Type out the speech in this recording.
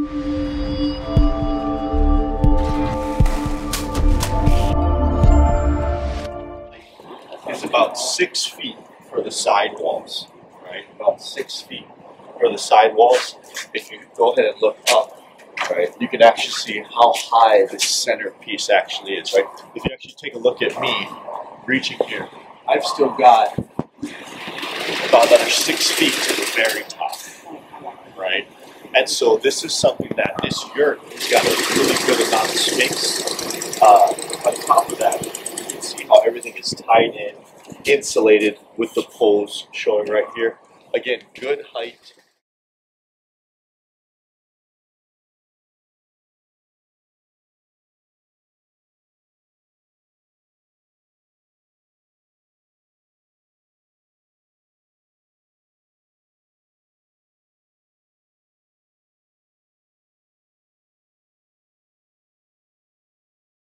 Is about 6 feet for the side walls, right? About 6 feet for the side walls. If you go ahead and look up, right, you can actually see how high this center piece actually is, right? If you actually take a look at me reaching here, I've still got about another 6 feet to the very top, right? And so this is something that this yurt has got a really good amount of space. On top of that, you can see how everything is tied in, insulated with the poles showing right here. Again, good height,